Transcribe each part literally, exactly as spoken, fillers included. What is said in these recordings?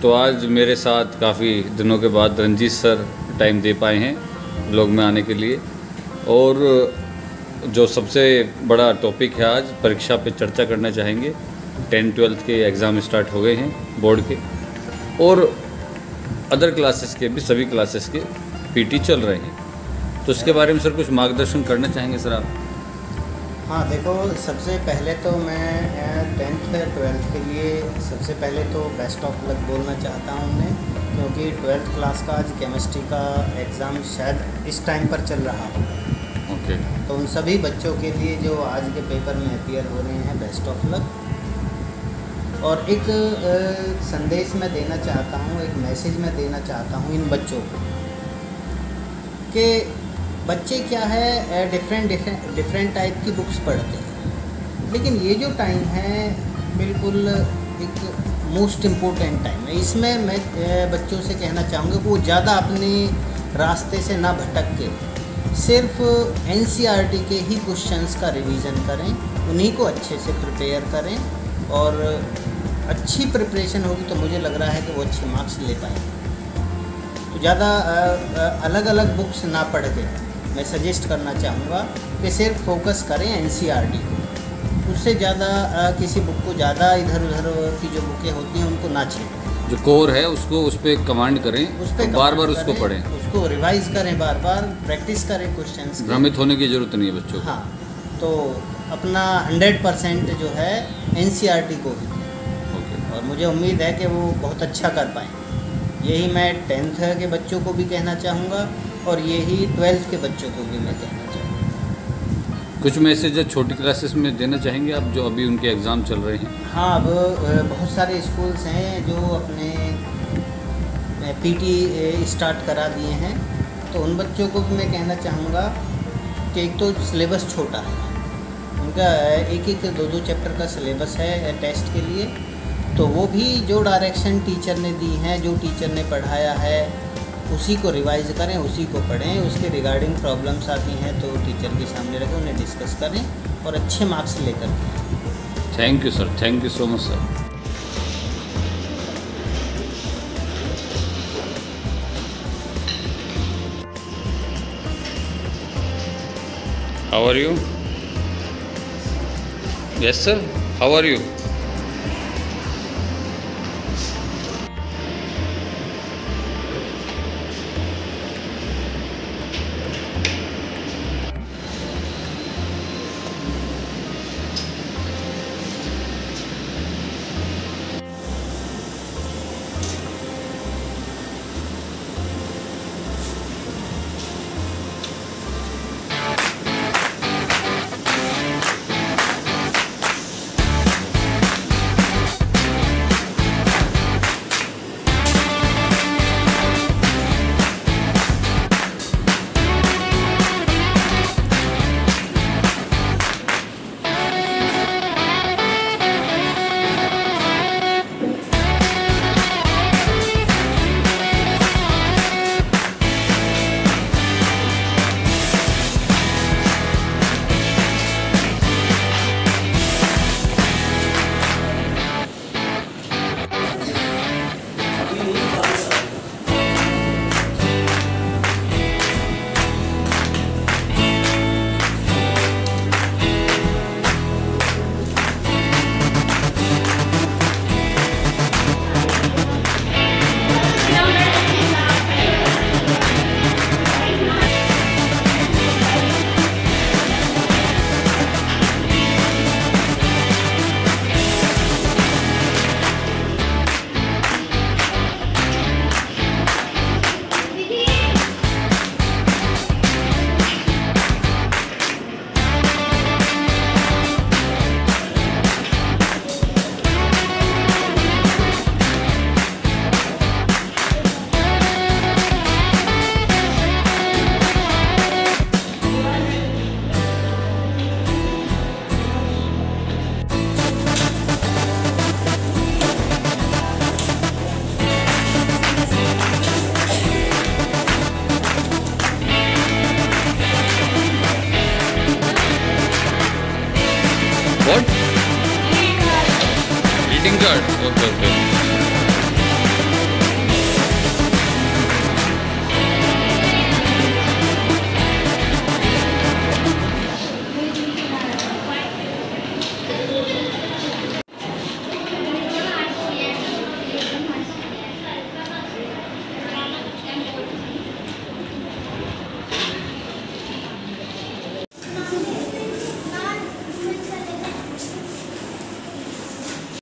तो आज मेरे साथ काफ़ी दिनों के बाद रंजीत सर टाइम दे पाए हैं ब्लॉग में आने के लिए। और जो सबसे बड़ा टॉपिक है आज परीक्षा पे चर्चा करना चाहेंगे। टेंथ ट्वेल्थ के एग्ज़ाम स्टार्ट हो गए हैं बोर्ड के, और अदर क्लासेस के भी, सभी क्लासेस के पीटी चल रहे हैं। तो इसके बारे में सर कुछ मार्गदर्शन करना चाहेंगे सर आप? हाँ देखो, सबसे पहले तो मैं टेंथ ट्वेल्थ के लिए सबसे पहले तो बेस्ट ऑफ लक बोलना चाहता हूँ उन्हें, क्योंकि ट्वेल्थ क्लास का आज केमिस्ट्री का एग्ज़ाम शायद इस टाइम पर चल रहा होगा। ओके। तो उन सभी बच्चों के लिए जो आज के पेपर में अपीयर हो रहे हैं, बेस्ट ऑफ लक। और एक आ, संदेश मैं देना चाहता हूँ, एक मैसेज मैं देना चाहता हूँ इन बच्चों को कि बच्चे क्या है डिफरेंट डिफरेंट डिफरेंट टाइप की बुक्स पढ़ते हैं, लेकिन ये जो टाइम है बिल्कुल एक मोस्ट इम्पोर्टेंट टाइम है। इसमें मैं बच्चों से कहना चाहूँगा कि वो ज़्यादा अपने रास्ते से ना भटक के सिर्फ एनसीईआरटी के ही क्वेश्चंस का रिवीजन करें, उन्हीं को अच्छे से प्रिपेयर करें, और अच्छी प्रिपरेशन होगी तो मुझे लग रहा है कि वो अच्छे मार्क्स ले पाएंगे। तो ज़्यादा अलग अलग बुक्स ना पढ़ के मैं सजेस्ट करना चाहूँगा कि सिर्फ फोकस करें एनसीईआरटी को, उससे ज़्यादा किसी बुक को ज़्यादा इधर उधर की जो बुकें होती हैं उनको ना छेड़ें। जो कोर है उसको उस पर कमांड करें, उस पर बार बार उसको पढ़ें, उसको रिवाइज करें, बार बार प्रैक्टिस करें क्वेश्चंस। भ्रमित होने की ज़रूरत नहीं है बच्चों को। हाँ, तो अपना हंड्रेड परसेंट जो है एनसीईआरटी को ही दें, और मुझे उम्मीद है कि वो बहुत अच्छा कर पाएँ। यही मैं टेंथ के बच्चों को भी कहना चाहूँगा, और यही ट्वेल्थ के बच्चों को भी मैं कहना चाहूँगा। कुछ मैसेज छोटी क्लासेस में देना चाहेंगे आप, जो अभी उनके एग्ज़ाम चल रहे हैं? हाँ, अब बहुत सारे स्कूल्स हैं जो अपने पीटी स्टार्ट करा दिए हैं, तो उन बच्चों को भी मैं कहना चाहूँगा कि एक तो सिलेबस छोटा है उनका, एक एक दो दो चैप्टर का सिलेबस है टेस्ट के लिए, तो वो भी जो डायरेक्शन टीचर ने दी हैं, जो टीचर ने पढ़ाया है उसी को रिवाइज करें, उसी को पढ़ें। उसके रिगार्डिंग प्रॉब्लम्स आती हैं तो टीचर के सामने रखें, उन्हें डिस्कस करें और अच्छे मार्क्स लेकर के। Thank you sir, thank you so much sir. How are you? Yes sir, how are you?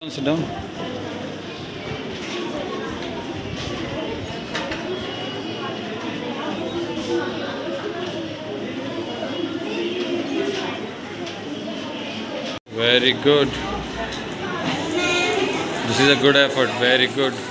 Sit down. Very good. This is a good effort. Very good.